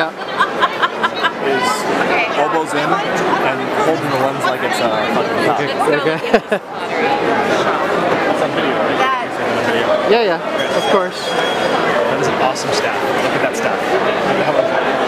Yeah. Is elbows in and holding the lens like it's a fucking cup. Okay. That's on video, right? That. Yeah, of course. That is an awesome staff. Look at that staff.